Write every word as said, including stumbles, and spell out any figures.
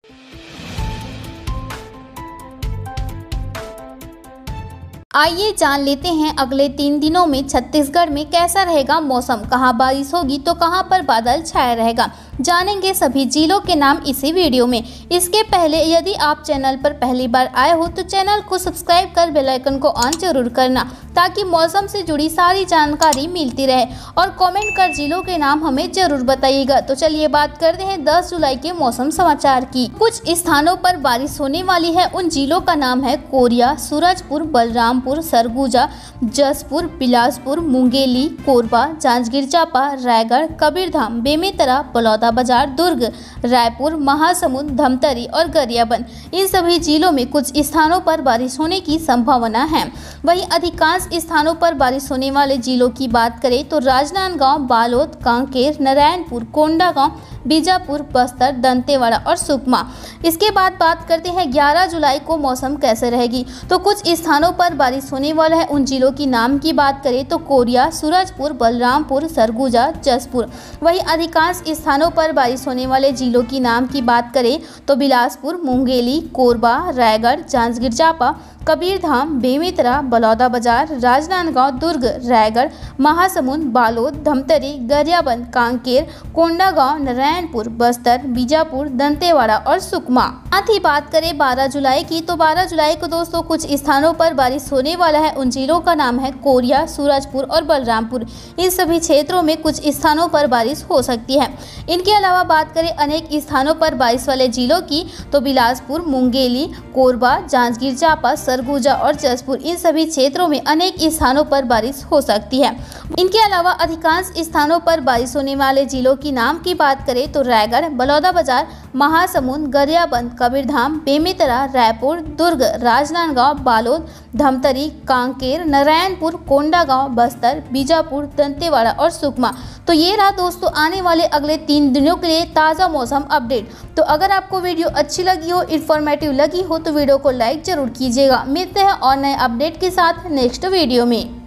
आइए जान लेते हैं अगले तीन दिनों में छत्तीसगढ़ में कैसा रहेगा मौसम, कहां बारिश होगी तो कहां पर बादल छाया रहेगा। जानेंगे सभी जिलों के नाम इसी वीडियो में। इसके पहले यदि आप चैनल पर पहली बार आए हो तो चैनल को सब्सक्राइब कर बेल आइकन को ऑन जरूर करना, ताकि मौसम से जुड़ी सारी जानकारी मिलती रहे। और कमेंट कर जिलों के नाम हमें जरूर बताइएगा। तो चलिए बात करते हैं दस जुलाई के मौसम समाचार की। कुछ स्थानों पर बारिश होने वाली है। उन जिलों का नाम है कोरिया, सूरजपुर, बलरामपुर, सरगुजा, जसपुर, बिलासपुर, मुंगेली, कोरबा, जांजगीर चांपा, रायगढ़, कबीरधाम, बेमेतरा, बलौदाबाजार, दुर्ग, रायपुर, महासमुंद, धमतरी और गरियाबंद। इन सभी जिलों में कुछ स्थानों पर बारिश होने की संभावना है। वहीं अधिकांश स्थानों पर बारिश होने वाले जिलों की बात करें तो राजनांदगांव, बालोद, कांकेर, नारायणपुर, कोंडागांव, बीजापुर, बस्तर, दंतेवाड़ा और सुकमा। इसके बाद बात करते हैं ग्यारह जुलाई को मौसम कैसे रहेगी। तो कुछ स्थानों पर बारिश होने वाला है। उन जिलों की नाम की बात करें तो कोरिया, सूरजपुर, बलरामपुर, सरगुजा, जसपुर। वहीं अधिकांश स्थानों पर बारिश होने वाले जिलों की नाम की बात करें तो बिलासपुर, मुंगेली, कोरबा, रायगढ़, जांजगीर चांपा, कबीरधाम, बेमेतरा, बलौदाबाजार, राजनांदगांव, दुर्ग, रायगढ़, महासमुंद, बालोद, धमतरी, गरियाबंद, कांकेर, कोंडागांव, नारायणपुर, बस्तर, बीजापुर, दंतेवाड़ा और सुकमा। साथ ही बात करें बारह जुलाई की तो बारह जुलाई को दोस्तों कुछ स्थानों पर बारिश होने वाला है। उन जिलों का नाम है कोरिया, सूरजपुर और बलरामपुर। इन सभी क्षेत्रों में कुछ स्थानों पर बारिश हो सकती है। इनके अलावा बात करें अनेक स्थानों पर बारिश वाले जिलों की तो बिलासपुर, मुंगेली, कोरबा, जांजगीर चांपा, सरगुजा और जसपुर। इन सभी क्षेत्रों में अनेक स्थानों पर बारिश हो सकती है। इनके अलावा अधिकांश स्थानों पर बारिश होने वाले जिलों की नाम की बात करें तो रायगढ़, बलौदाबाजार, महासमुंद, गरियाबंद, कबीरधाम, बेमेतरा, रायपुर, दुर्ग, राजनांदगांव, बालोद, धमतरी, कांकेर, नारायणपुर, कोंडागांव, बस्तर, बीजापुर, दंतेवाड़ा और सुकमा। तो ये रहा दोस्तों आने वाले अगले तीन दिनों के लिए ताज़ा मौसम अपडेट। तो अगर आपको वीडियो अच्छी लगी हो, इन्फॉर्मेटिव लगी हो तो वीडियो को लाइक जरूर कीजिएगा। मिलते हैं और नए अपडेट के साथ नेक्स्ट वीडियो में।